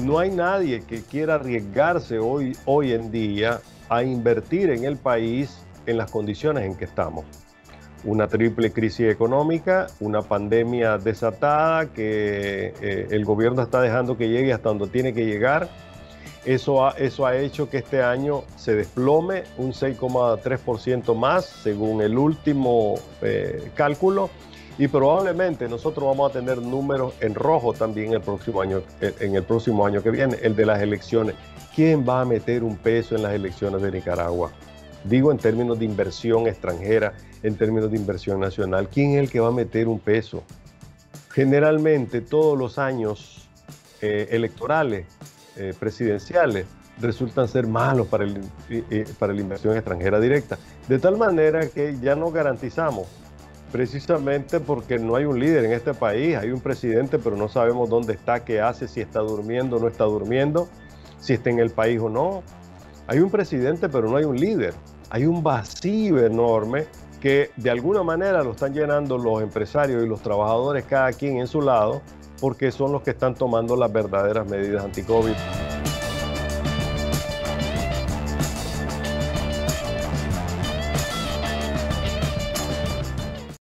No hay nadie que quiera arriesgarse hoy en día a invertir en el país en las condiciones en que estamos. Una triple crisis económica, una pandemia desatada que el gobierno está dejando que llegue hasta donde tiene que llegar. Eso ha hecho que este año se desplome un 6,3% más, según el último cálculo, y probablemente nosotros vamos a tener números en rojo también en el próximo año que viene, el de las elecciones. ¿Quién va a meter un peso en las elecciones de Nicaragua? Digo en términos de inversión extranjera, en términos de inversión nacional. ¿Quién es el que va a meter un peso? Generalmente todos los años electorales, presidenciales, resultan ser malos para la inversión extranjera directa. De tal manera que ya no garantizamos, precisamente porque no hay un líder en este país. Hay un presidente, pero no sabemos dónde está, qué hace, si está durmiendo o no está durmiendo, si está en el país o no. Hay un presidente, pero no hay un líder. Hay un vacío enorme que de alguna manera lo están llenando los empresarios y los trabajadores, cada quien en su lado, porque son los que están tomando las verdaderas medidas anti-COVID.